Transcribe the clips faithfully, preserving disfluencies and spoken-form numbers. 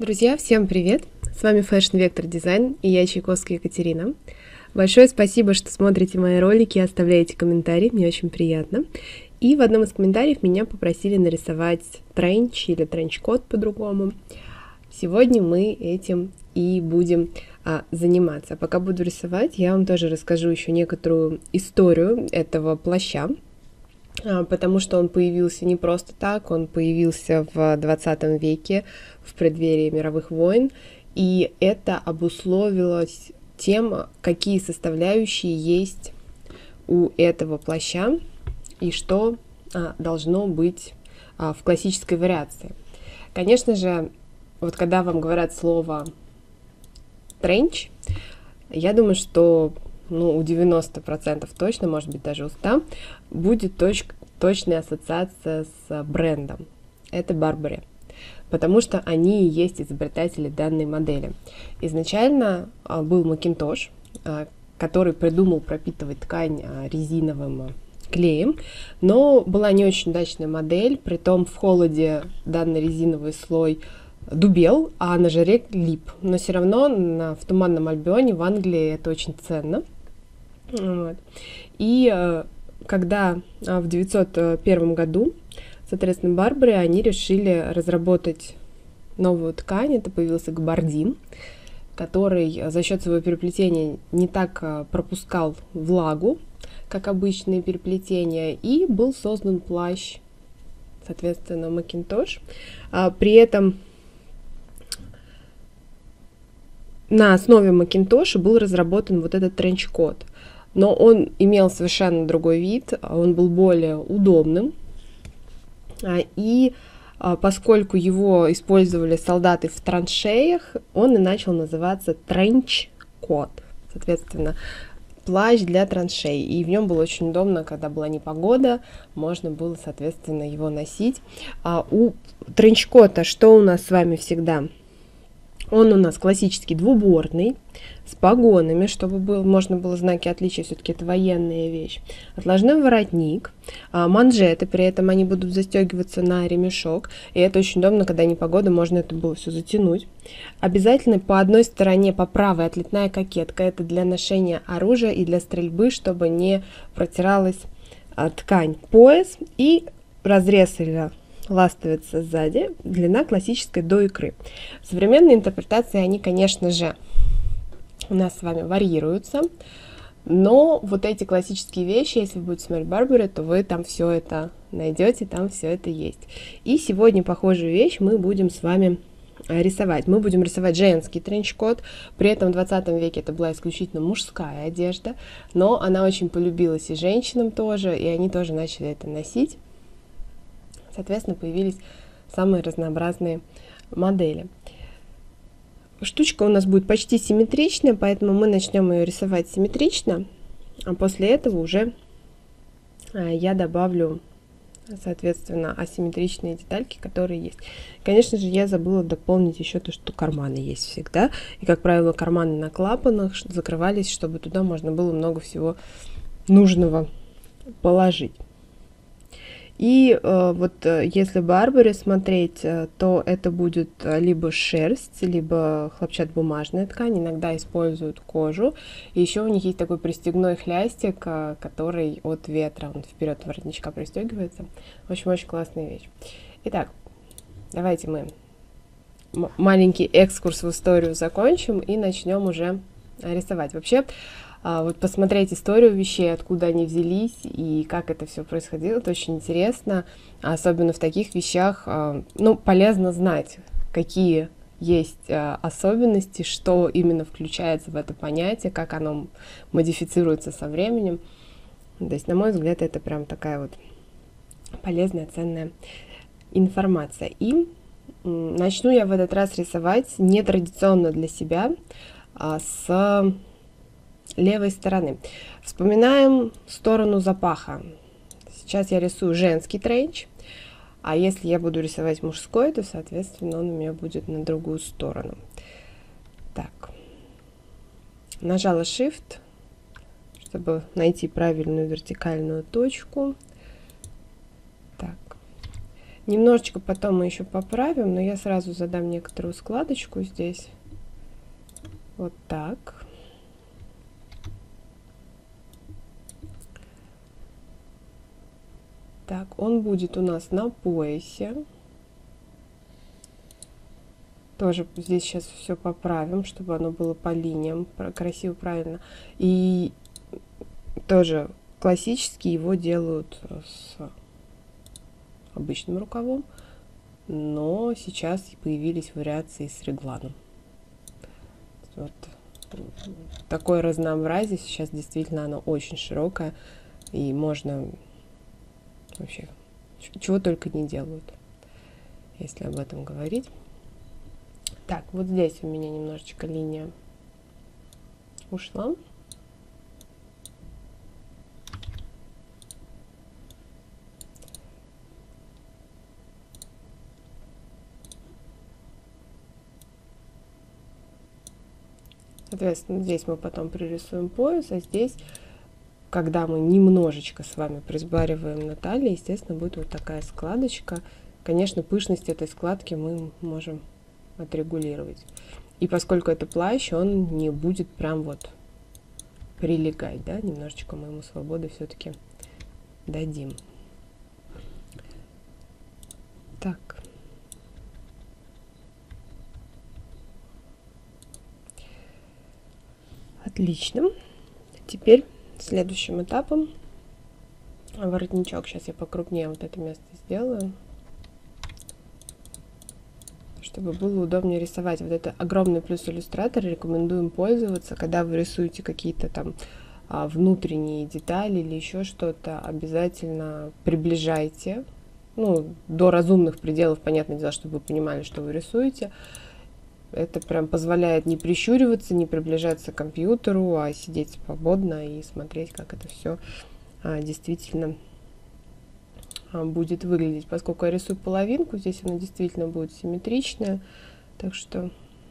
Друзья, всем привет! С вами Fashion Vector Design и я, Чайковская Екатерина. Большое спасибо, что смотрите мои ролики и оставляете комментарии, мне очень приятно. И в одном из комментариев меня попросили нарисовать тренч или тренч-кот по-другому. Сегодня мы этим и будем а, заниматься. Пока буду рисовать, я вам тоже расскажу еще некоторую историю этого плаща, потому что он появился не просто так, он появился в двадцатом веке, в преддверии мировых войн, и это обусловилось тем, какие составляющие есть у этого плаща и что а, должно быть а, в классической вариации. Конечно же, вот когда вам говорят слово «тренч», я думаю, что ну, у девяноста процентов точно, может быть, даже у ста, будет точ- точная ассоциация с брендом. Это Барбари, потому что они и есть изобретатели данной модели. Изначально а, был Макинтош, а, который придумал пропитывать ткань а, резиновым клеем, но была не очень удачная модель, притом в холоде данный резиновый слой дубел, а на жаре лип. Но все равно на, в Туманном Альбионе в Англии это очень ценно. Вот. И э, когда э, в девятьсот первом году, соответственно, Барбари, они решили разработать новую ткань, это появился габардин, который за счет своего переплетения не так э, пропускал влагу, как обычные переплетения, и был создан плащ, соответственно, Макинтош. А, при этом на основе Макинтоша был разработан вот этот тренч-кот. Но он имел совершенно другой вид, он был более удобным. И поскольку его использовали солдаты в траншеях, он и начал называться тренч-кот. Соответственно, плащ для траншей. И в нем было очень удобно, когда была непогода, можно было, соответственно, его носить. А у тренч-кота что у нас с вами всегда? Он у нас классический двубортный, с погонами, чтобы был, можно было знаки отличия, все-таки это военная вещь. Отложной воротник, а, манжеты, при этом они будут застегиваться на ремешок, и это очень удобно, когда непогода, можно это было все затянуть. Обязательно по одной стороне, по правой, отлетная кокетка, это для ношения оружия и для стрельбы, чтобы не протиралась а, ткань. Пояс и разрез или ластовица сзади, длина классической до икры. Современные интерпретации, они, конечно же, у нас с вами варьируются, но вот эти классические вещи, если вы будете смотреть Барбари, то вы там все это найдете, там все это есть. И сегодня похожую вещь мы будем с вами рисовать. Мы будем рисовать женский тренч-кот, при этом в двадцатом веке это была исключительно мужская одежда, но она очень полюбилась и женщинам тоже, и они тоже начали это носить. Соответственно, появились самые разнообразные модели. Штучка у нас будет почти симметричная, поэтому мы начнем ее рисовать симметрично, а после этого уже я добавлю, соответственно, асимметричные детальки, которые есть. Конечно же, я забыла дополнить еще то, что карманы есть всегда. И, как правило, карманы на клапанах закрывались, чтобы туда можно было много всего нужного положить. И э, вот э, если Барбари смотреть, э, то это будет либо шерсть, либо хлопчатобумажная ткань, иногда используют кожу. И еще у них есть такой пристегной хлястик, э, который от ветра, он вперед воротничка пристегивается. В общем, очень классная вещь. Итак, давайте мы маленький экскурс в историю закончим и начнем уже рисовать. Вообще, вот посмотреть историю вещей, откуда они взялись и как это все происходило, это очень интересно, особенно в таких вещах, ну, полезно знать, какие есть особенности, что именно включается в это понятие, как оно модифицируется со временем. То есть, на мой взгляд, это прям такая вот полезная, ценная информация. И начну я в этот раз рисовать нетрадиционно для себя, с левой стороны. Вспоминаем сторону запаха. Сейчас я рисую женский тренч, а если я буду рисовать мужской, то, соответственно, он у меня будет на другую сторону. Так. Нажала Shift, чтобы найти правильную вертикальную точку. Так. Немножечко потом мы еще поправим, но я сразу задам некоторую складочку здесь. Вот так. Так, он будет у нас на поясе. Тоже здесь сейчас все поправим, чтобы оно было по линиям, красиво, правильно. И тоже классически его делают с обычным рукавом, но сейчас появились вариации с регланом. Вот такое разнообразие сейчас действительно оно очень широкое, и можно вообще чего только не делают, если об этом говорить. Так, вот здесь у меня немножечко линия ушла. Соответственно, здесь мы потом пририсуем пояс, а здесь, когда мы немножечко с вами присбариваем на талии, естественно, будет вот такая складочка. Конечно, пышность этой складки мы можем отрегулировать. И поскольку это плащ, он не будет прям вот прилегать, да, немножечко мы ему свободы все-таки дадим. Так. Отлично. Теперь следующим этапом воротничок. Сейчас я покрупнее вот это место сделаю, чтобы было удобнее рисовать. Вот это огромный плюс иллюстратора, рекомендуем пользоваться, когда вы рисуете какие-то там а, внутренние детали или еще что-то, обязательно приближайте, ну, до разумных пределов, понятное дело, чтобы вы понимали, что вы рисуете. Это прям позволяет не прищуриваться, не приближаться к компьютеру, а сидеть свободно и смотреть, как это все а, действительно а, будет выглядеть. Поскольку я рисую половинку, здесь она действительно будет симметричная. Так что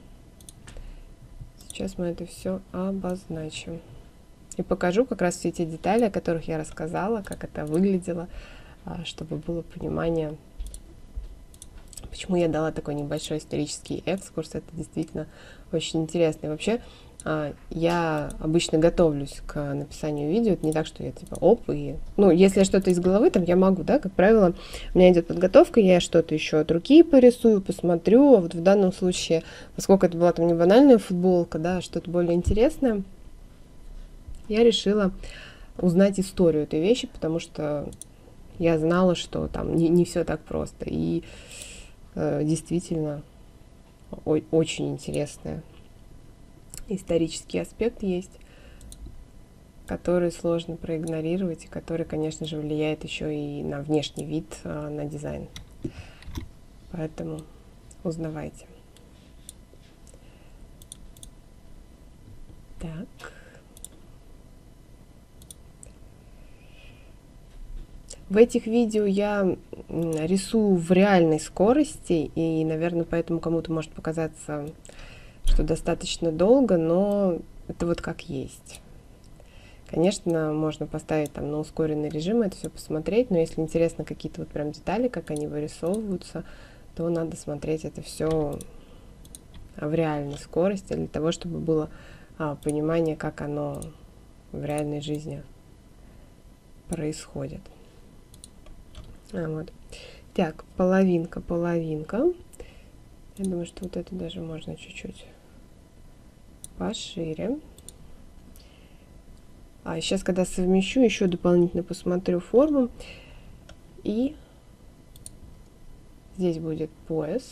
сейчас мы это все обозначим. И покажу как раз все те детали, о которых я рассказала, как это выглядело, а, чтобы было понимание, почему я дала такой небольшой исторический экскурс. Это действительно очень интересно. И вообще, я обычно готовлюсь к написанию видео. Это не так, что я типа оп, и... Ну, если что-то из головы, там я могу, да, как правило, у меня идет подготовка, я что-то еще от руки порисую, посмотрю. А вот в данном случае, поскольку это была там не банальная футболка, да, что-то более интересное, я решила узнать историю этой вещи, потому что я знала, что там не, не все так просто. И действительно очень интересный исторический аспект есть, который сложно проигнорировать и который, конечно же, влияет еще и на внешний вид, на дизайн. Поэтому узнавайте. Так. В этих видео я рисую в реальной скорости, и, наверное, поэтому кому-то может показаться, что достаточно долго, но это вот как есть. Конечно, можно поставить там на ускоренный режим, это все посмотреть, но если интересно какие-то вот прям детали, как они вырисовываются, то надо смотреть это все в реальной скорости, для того, чтобы было а, понимание, как оно в реальной жизни происходит. А, вот. Так, половинка, половинка. Я думаю, что вот это даже можно чуть-чуть пошире. А сейчас, когда совмещу, еще дополнительно посмотрю форму. И здесь будет пояс.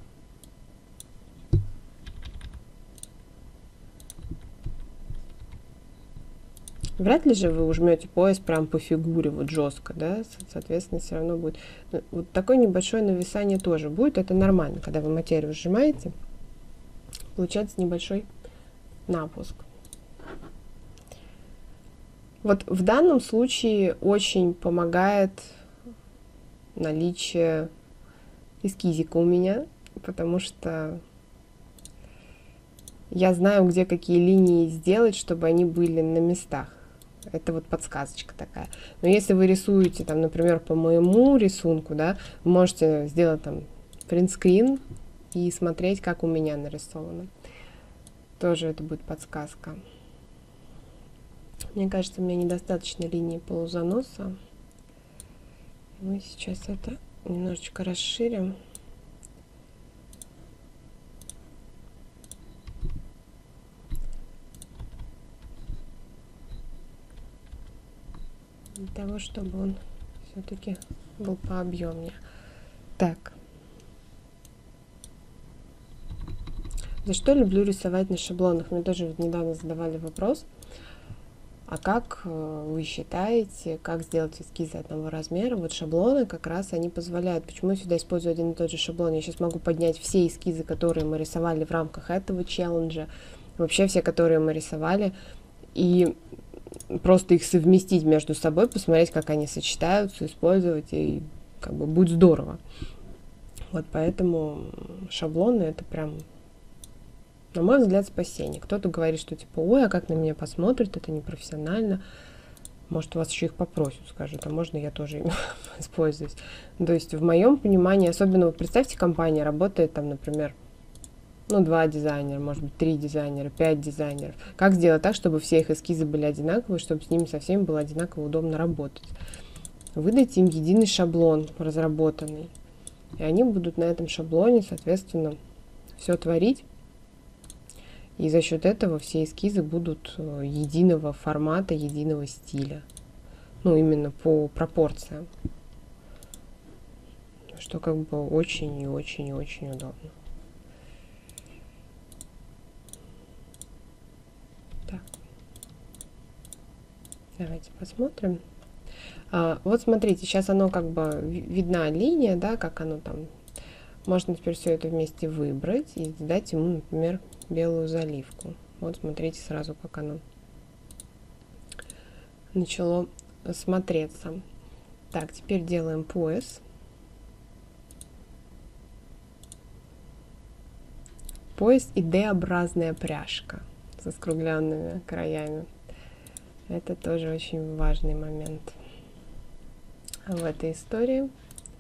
Вряд ли же вы ужмете пояс прям по фигуре, вот жестко, да, соответственно, все равно будет. Вот такое небольшое нависание тоже будет, это нормально, когда вы материю сжимаете, получается небольшой напуск. Вот в данном случае очень помогает наличие эскизика у меня, потому что я знаю, где какие линии сделать, чтобы они были на местах. Это вот подсказочка такая. Но если вы рисуете, там, например, по моему рисунку, да, вы можете сделать там принтскрин и смотреть, как у меня нарисовано. Тоже это будет подсказка. Мне кажется, у меня недостаточно линии полузаноса. Мы сейчас это немножечко расширим. Для того, чтобы он все-таки был пообъемнее. Так. За что люблю рисовать на шаблонах? Мне тоже вот недавно задавали вопрос. А как вы считаете, как сделать эскизы одного размера? Вот шаблоны как раз они позволяют. Почему я всегда использую один и тот же шаблон? Я сейчас могу поднять все эскизы, которые мы рисовали в рамках этого челленджа. Вообще все, которые мы рисовали. И просто их совместить между собой, посмотреть, как они сочетаются, использовать, и как бы будет здорово. Вот поэтому шаблоны это прям, на мой взгляд, спасение. Кто-то говорит, что типа, ой, а как на меня посмотрят, это непрофессионально. Может, вас еще их попросят, скажут, а можно я тоже ими используюсь. То есть в моем понимании, особенно вот представьте, компания работает там, например, ну, два дизайнера, может быть, три дизайнера, пять дизайнеров. Как сделать так, чтобы все их эскизы были одинаковые, чтобы с ними со всеми было одинаково удобно работать? Выдайте им единый шаблон разработанный. И они будут на этом шаблоне, соответственно, все творить. И за счет этого все эскизы будут единого формата, единого стиля. Ну, именно по пропорциям. Что как бы очень и очень и очень удобно. Так. Давайте посмотрим. А, вот смотрите, сейчас оно как бы видна линия, да, как оно там. Можно теперь все это вместе выбрать и задать ему, например, белую заливку. Вот смотрите сразу, как оно начало смотреться. Так, теперь делаем пояс. Пояс и D-образная пряжка со скругленными краями. Это тоже очень важный момент в этой истории.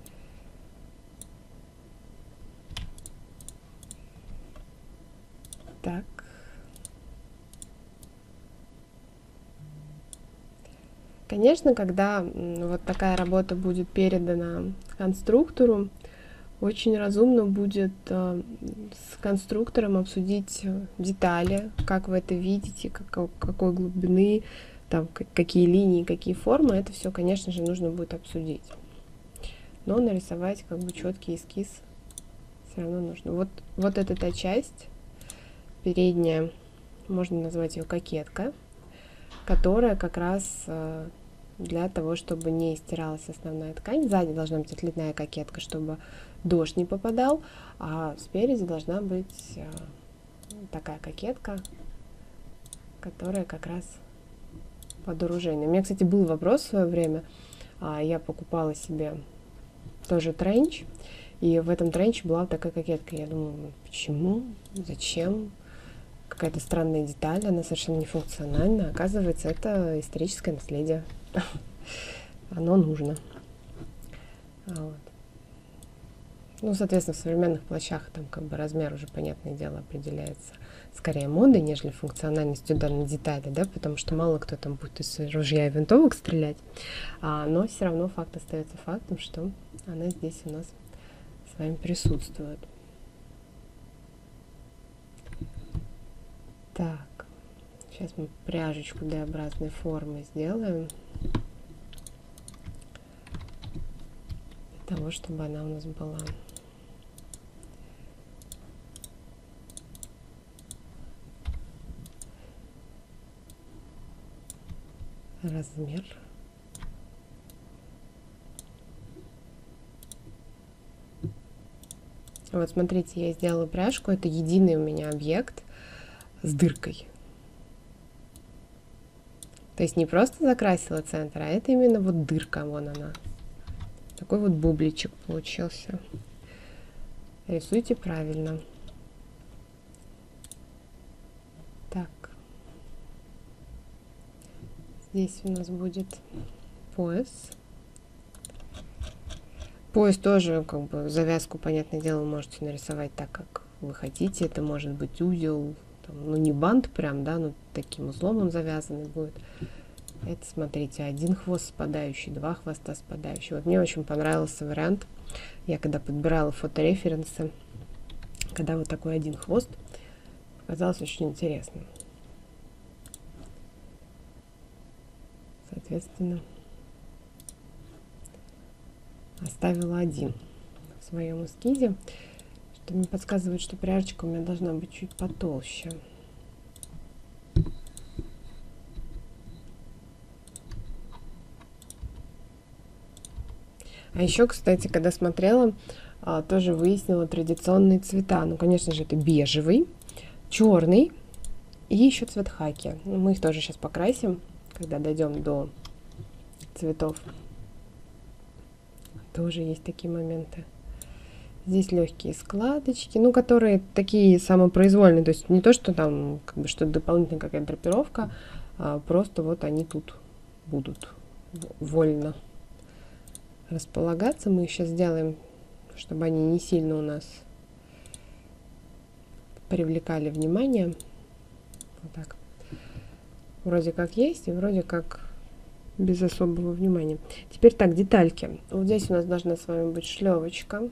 Так. Конечно, когда вот такая работа будет передана конструктору, очень разумно будет э, с конструктором обсудить детали, как вы это видите, как, какой глубины, там, какие линии, какие формы. Это все, конечно же, нужно будет обсудить. Но нарисовать как бы четкий эскиз все равно нужно. Вот, вот эта та часть, передняя, можно назвать ее кокетка, которая как раз э, для того, чтобы не стиралась основная ткань. Сзади должна быть отлитная кокетка, чтобы дождь не попадал, а спереди должна быть э, такая кокетка, которая как раз под оружейной. У меня, кстати, был вопрос в свое время. А, я покупала себе тоже тренч, и в этом тренче была такая кокетка. Я думаю, почему, зачем? Какая-то странная деталь, она совершенно нефункциональна. Оказывается, это историческое наследие. Оно нужно. Вот. Ну, соответственно, в современных плащах там как бы размер уже, понятное дело, определяется скорее модой, нежели функциональностью данной детали, да, потому что мало кто там будет из ружья и винтовок стрелять, а, но все равно факт остается фактом, что она здесь у нас с вами присутствует. Так, сейчас мы пряжечку D-образной формы сделаем, для того, чтобы она у нас была. Размер. Вот смотрите, я сделала пряжку, это единый у меня объект с дыркой. То есть не просто закрасила центр, а это именно вот дырка, вон она. Такой вот бубличек получился. Рисуйте правильно. Так. Здесь у нас будет пояс. Пояс тоже, как бы, завязку, понятное дело, вы можете нарисовать так, как вы хотите. Это может быть узел, там, ну не бант прям, да, но таким узлом он завязанный будет. Это, смотрите, один хвост спадающий, два хвоста спадающие. Вот мне очень понравился вариант. Я когда подбирала фотореференсы, когда вот такой один хвост, показалось очень интересным. Соответственно, оставила один в своем эскизе, что мне подсказывает, что пряжечка у меня должна быть чуть потолще. А еще, кстати, когда смотрела, тоже выяснила традиционные цвета. Ну, конечно же, это бежевый, черный и еще цвет хаки. Мы их тоже сейчас покрасим, когда дойдем до цветов. Тоже есть такие моменты. Здесь легкие складочки, ну, которые такие самопроизвольные. То есть не то, что там как бы что-то дополнительная какая-то драпировка, а просто вот они тут будут вольно располагаться. Мы их сейчас сделаем, чтобы они не сильно у нас привлекали внимание. Вот так. Вроде как есть и вроде как без особого внимания. Теперь так, детальки. Вот здесь у нас должна с вами быть шлевочка.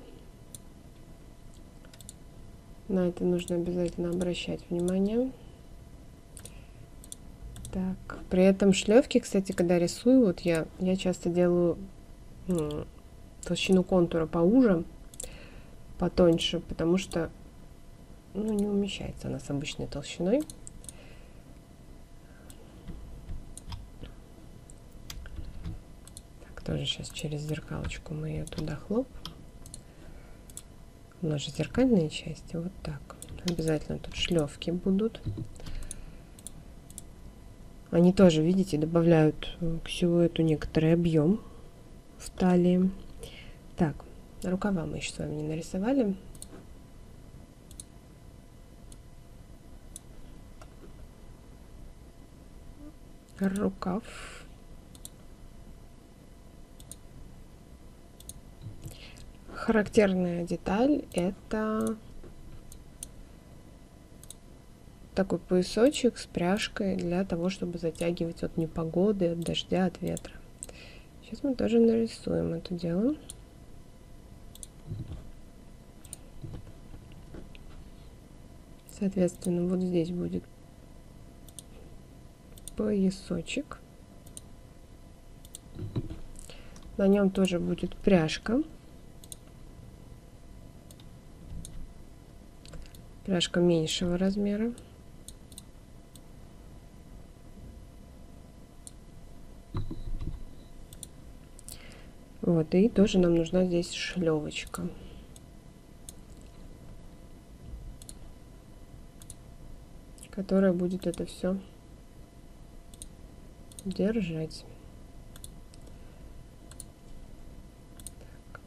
На это нужно обязательно обращать внимание. Так, при этом шлевки, кстати, когда рисую, вот я, я часто делаю м, толщину контура поуже, потоньше, потому что ну, не умещается она с обычной толщиной. Так, тоже сейчас через зеркалочку мы ее туда хлоп. У нас же зеркальные части, вот так. Обязательно тут шлевки будут. Они тоже, видите, добавляют к силуэту некоторый объем в талии. Так, рукава мы еще с вами не нарисовали. Рукав. Характерная деталь — это такой поясочек с пряжкой для того, чтобы затягивать от непогоды, от дождя, от ветра. Сейчас мы тоже нарисуем это дело. Соответственно, вот здесь будет поясочек. На нем тоже будет пряжка. Пряжка меньшего размера. Вот, и тоже нам нужна здесь шлевочка. Которая будет это все держать. Так.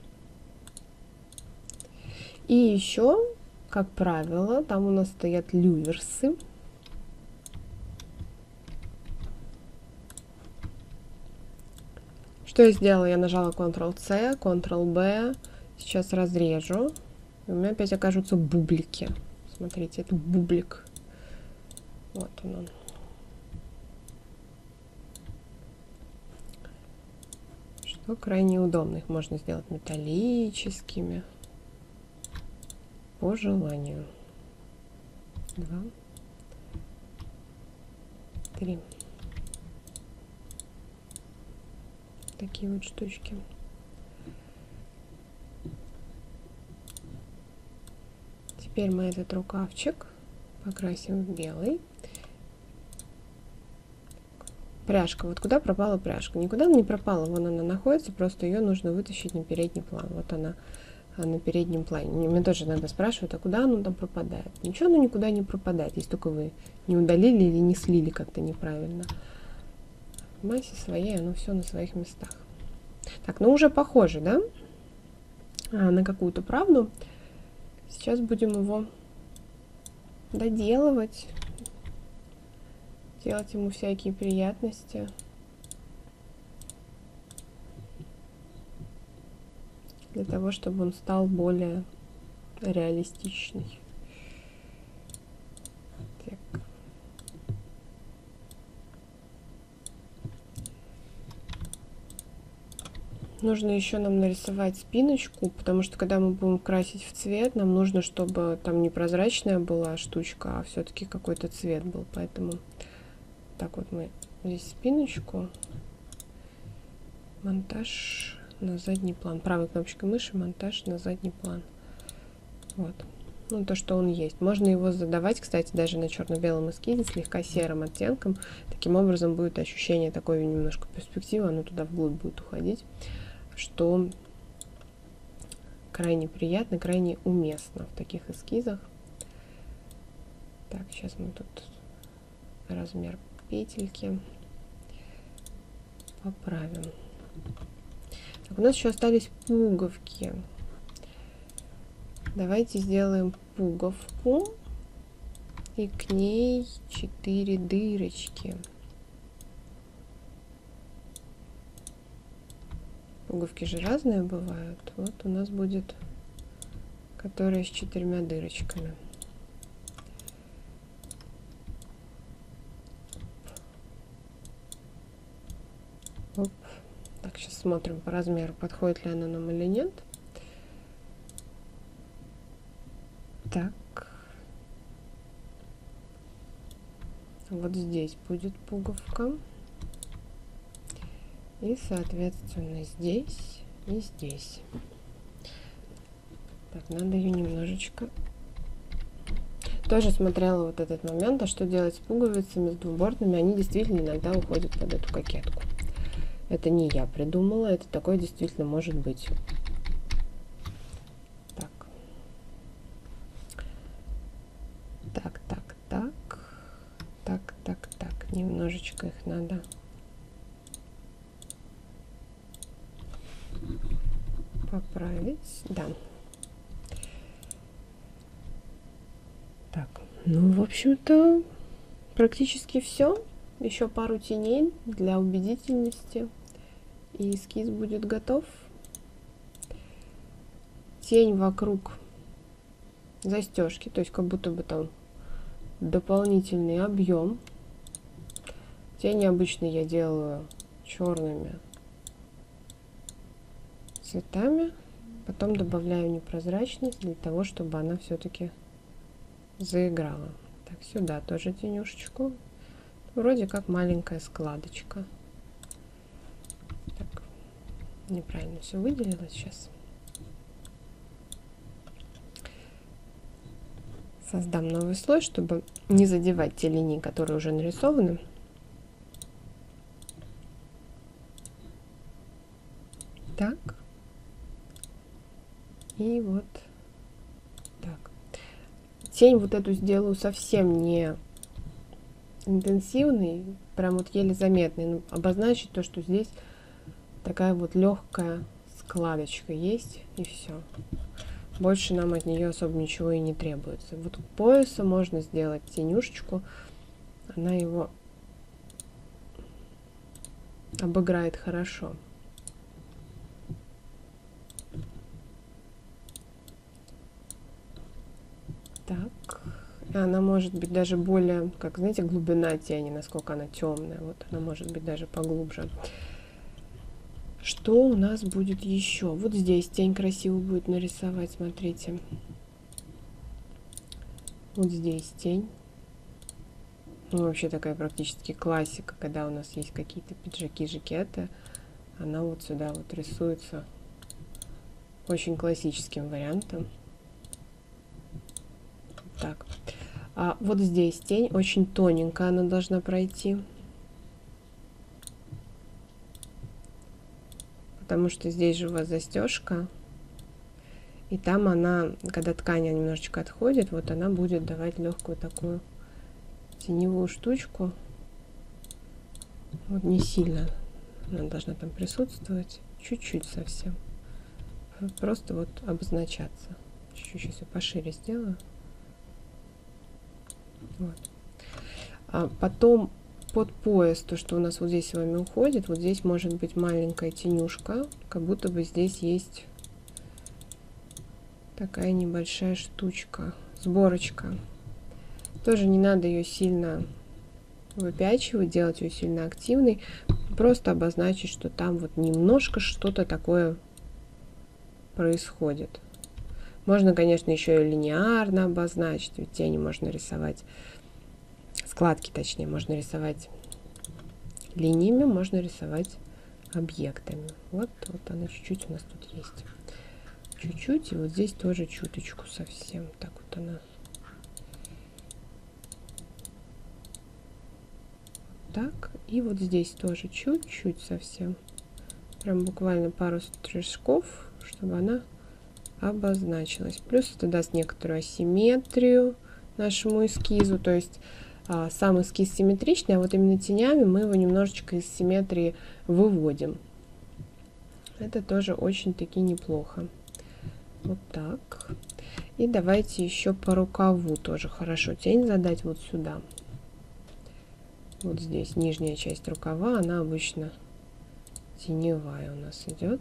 И еще, как правило, там у нас стоят люверсы. Что я сделала? Я нажала контрол-C, контрол-B. Сейчас разрежу. И у меня опять окажутся бублики. Смотрите, это бублик. Вот он. он. Что крайне удобно. Их можно сделать металлическими. По желанию. Два. Три. Такие вот штучки. Теперь мы этот рукавчик покрасим в белый. Пряжка. Вот куда пропала пряжка? Никуда она не пропала. Вон она находится, просто ее нужно вытащить на передний план. Вот она на переднем плане. Мне тоже иногда спрашивают, а куда оно там пропадает? Ничего оно никуда не пропадает, если только вы не удалили или не слили как-то неправильно. В массе своей оно все на своих местах. Так, ну уже похоже, да? А, на какую-то правду. Сейчас будем его доделывать. делать ему всякие приятности. Для того, чтобы он стал более реалистичный. Так. Нужно еще нам нарисовать спиночку, потому что когда мы будем красить в цвет, нам нужно, чтобы там не прозрачная была штучка, а все-таки какой-то цвет был. Поэтому так вот мы здесь спиночку, монтаж на задний план. Правой кнопочкой мыши монтаж на задний план. Вот. Ну, то, что он есть. Можно его задавать, кстати, даже на черно-белом эскизе слегка серым оттенком. Таким образом будет ощущение такой немножко перспективы, оно туда вглубь будет уходить, что крайне приятно, крайне уместно в таких эскизах. Так, сейчас мы тут размер петельки поправим. Так, у нас еще остались пуговки. Давайте сделаем пуговку и к ней четыре дырочки. Пуговки же разные бывают. Вот у нас будет, которая с четырьмя дырочками. Оп. Так, сейчас смотрим по размеру, подходит ли она нам или нет. Так. Вот здесь будет пуговка. И, соответственно, здесь и здесь. Так, надо ее немножечко... Тоже смотрела вот этот момент, а что делать с пуговицами, с двубортными. Они действительно иногда уходят под эту кокетку. Это не я придумала, это такое действительно может быть. Так. Так, так, так. Так, так, так. Немножечко их надо... поправить, да. Так, ну, в общем-то, практически все. Еще пару теней для убедительности, и эскиз будет готов. Тень вокруг застежки, то есть как будто бы там дополнительный объем. Тени обычно я делаю черными цветами, потом добавляю непрозрачность для того, чтобы она все-таки заиграла. Так, сюда тоже тенюшечку. Вроде как маленькая складочка. Так, неправильно все выделила сейчас. Создам новый слой, чтобы не задевать те линии, которые уже нарисованы. Так. И вот так. Тень вот эту сделаю совсем не интенсивный, прям вот еле заметный. Ну, обозначить то, что здесь такая вот легкая складочка есть, и все. Больше нам от нее особо ничего и не требуется. Вот к поясу можно сделать тенюшечку. Она его обыграет хорошо. Так, и она может быть даже более, как знаете, глубина тени, насколько она темная. Вот она может быть даже поглубже. Что у нас будет еще? Вот здесь тень красиво будет нарисовать, смотрите. Вот здесь тень. Ну, вообще такая практически классика, когда у нас есть какие-то пиджаки, жакеты. Она вот сюда вот рисуется очень классическим вариантом. Так, а вот здесь тень очень тоненькая, она должна пройти, потому что здесь же у вас застежка, и там она, когда ткань немножечко отходит, вот она будет давать легкую такую теневую штучку. Вот не сильно она должна там присутствовать, чуть-чуть совсем, просто вот обозначаться. Чуть-чуть сейчас я пошире сделаю. Вот. А потом под пояс, то, что у нас вот здесь с вами уходит, вот здесь может быть маленькая тенюшка, как будто бы здесь есть такая небольшая штучка, сборочка. Тоже не надо ее сильно выпячивать, делать ее сильно активной, просто обозначить, что там вот немножко что-то такое происходит. Можно, конечно, еще и линейно обозначить, ведь тени можно рисовать, складки точнее, можно рисовать линиями, можно рисовать объектами. Вот, вот она чуть-чуть у нас тут есть. Чуть-чуть, и вот здесь тоже чуточку совсем. Так вот она. Так, и вот здесь тоже чуть-чуть совсем. Прям буквально пару стрижков, чтобы она обозначилась. Плюс это даст некоторую асимметрию нашему эскизу, то есть а, сам эскиз симметричный, а вот именно тенями мы его немножечко из симметрии выводим. Это тоже очень-таки неплохо. Вот так. И давайте еще по рукаву тоже хорошо тень задать вот сюда. Вот здесь нижняя часть рукава, она обычно теневая у нас идет.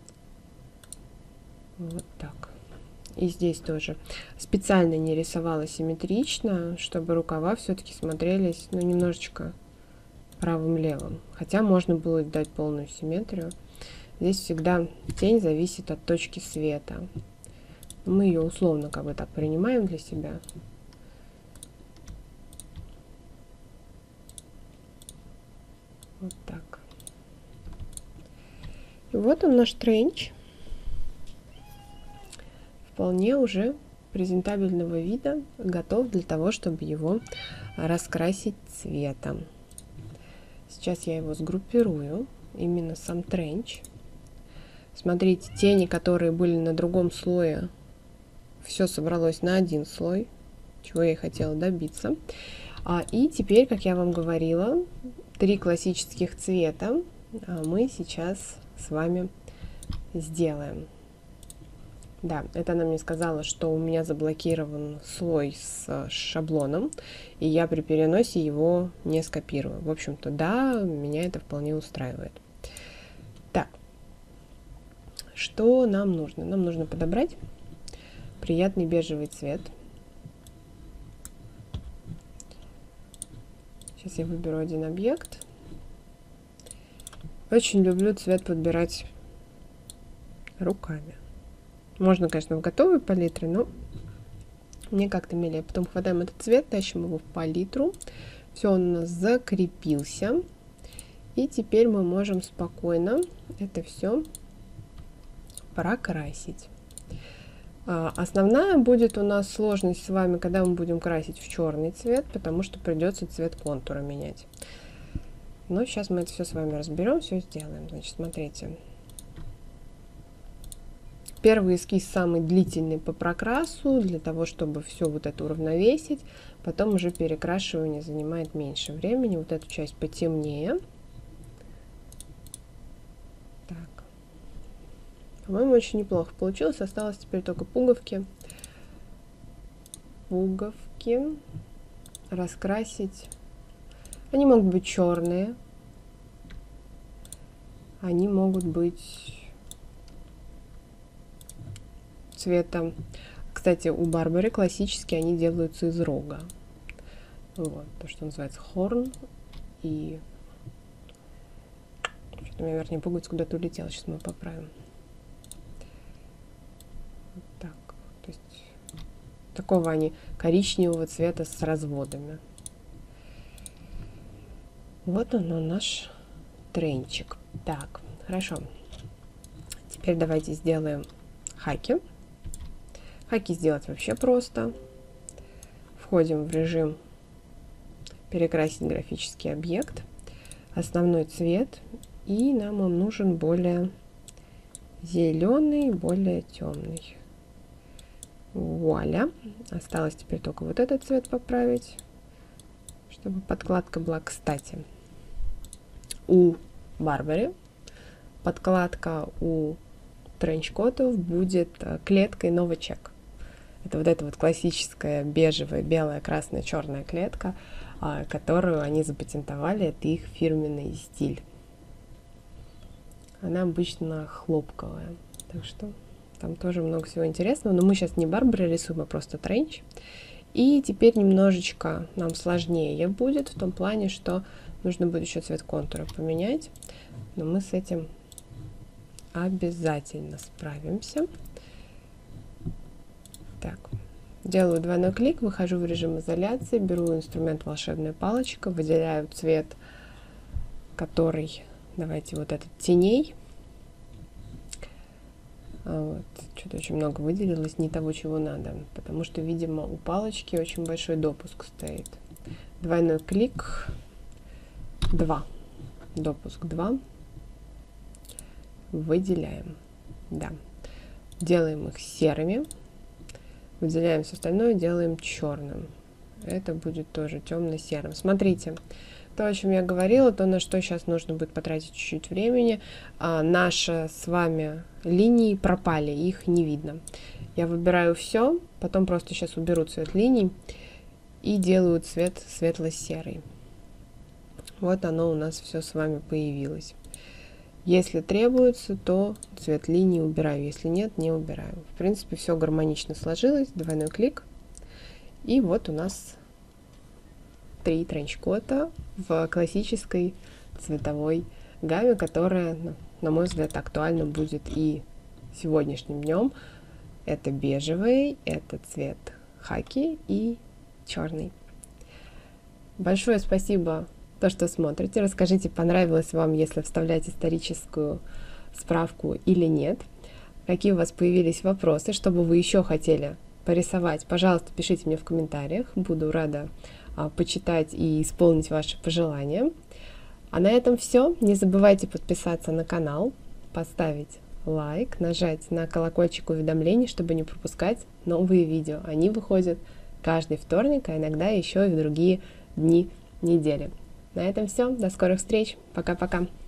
Вот так. И здесь тоже специально не рисовала симметрично, чтобы рукава все-таки смотрелись, ну, немножечко правым-левым. Хотя можно было дать полную симметрию. Здесь всегда тень зависит от точки света. Мы ее условно как бы так принимаем для себя. Вот так. И вот он наш тренч. Вполне уже презентабельного вида, готов для того, чтобы его раскрасить цветом. Сейчас я его сгруппирую, именно сам тренч. Смотрите, тени, которые были на другом слое, все собралось на один слой, чего я и хотела добиться. А, и теперь, как я вам говорила, три классических цвета мы сейчас с вами сделаем. Да, это она мне сказала, что у меня заблокирован слой с шаблоном, и я при переносе его не скопирую. В общем-то, да, меня это вполне устраивает. Так, что нам нужно? Нам нужно подобрать приятный бежевый цвет. Сейчас я выберу один объект. Очень люблю цвет подбирать руками. Можно, конечно, в готовой палитре, но мне как-то милее. Потом хватаем этот цвет, тащим его в палитру. Все, он у нас закрепился. И теперь мы можем спокойно это все прокрасить. Основная будет у нас сложность с вами, когда мы будем красить в черный цвет, потому что придется цвет контура менять. Но сейчас мы это все с вами разберем, все сделаем. Значит, смотрите. Первый эскиз самый длительный по прокрасу, для того, чтобы все вот это уравновесить. Потом уже перекрашивание занимает меньше времени. Вот эту часть потемнее. Так. По-моему, очень неплохо получилось. Осталось теперь только пуговки. Пуговки раскрасить. Они могут быть черные. Они могут быть цвета. Кстати, у Барбары классические они делаются из рога. Вот, то, что называется хорн. И что-то у меня верхняя пуговица куда-то улетела. Сейчас мы поправим. Вот так. То есть такого они коричневого цвета с разводами. Вот он, наш тренчик. Так, хорошо. Теперь давайте сделаем хаки. Хаки сделать вообще просто. Входим в режим перекрасить графический объект. Основной цвет. И нам он нужен более зеленый, более темный. Вуаля. Осталось теперь только вот этот цвет поправить, чтобы подкладка была. Кстати, у Барбары подкладка у тренчкотов будет клеткой новичек. Это вот эта вот классическая бежевая, белая, красная, черная клетка. которую они запатентовали, это их фирменный стиль. Она обычно хлопковая, так что там тоже много всего интересного, но мы сейчас не Барбари рисуем, а просто тренч. И теперь немножечко нам сложнее будет, в том плане, что нужно будет еще цвет контура поменять, но мы с этим обязательно справимся. Так, делаю двойной клик, выхожу в режим изоляции, беру инструмент волшебная палочка, выделяю цвет, который, давайте вот этот теней. Вот, что-то очень много выделилось, не того, чего надо, потому что, видимо, у палочки очень большой допуск стоит. Двойной клик, два, допуск два, выделяем, да, делаем их серыми, выделяем все остальное, делаем черным, это будет тоже темно-серым. Смотрите, то, о чем я говорила, то, на что сейчас нужно будет потратить чуть-чуть времени, а, наши с вами линии пропали, их не видно. Я выбираю все, потом просто сейчас уберу цвет линий и делаю цвет светло-серый. Вот оно у нас все с вами появилось. Если требуется, то цвет линии убираю, если нет, не убираю. В принципе, все гармонично сложилось, двойной клик, и вот у нас три тренчкота в классической цветовой гамме, которая, на мой взгляд, актуальна будет и сегодняшним днем. Это бежевый, это цвет хаки и черный. Большое спасибо, то, что смотрите. Расскажите, понравилось вам, если вставлять историческую справку или нет. Какие у вас появились вопросы, что бы вы еще хотели порисовать, пожалуйста, пишите мне в комментариях. Буду рада а, почитать и исполнить ваши пожелания. А на этом все. Не забывайте подписаться на канал, поставить лайк, нажать на колокольчик уведомлений, чтобы не пропускать новые видео. Они выходят каждый вторник, а иногда еще и в другие дни недели. На этом все. До скорых встреч. Пока-пока.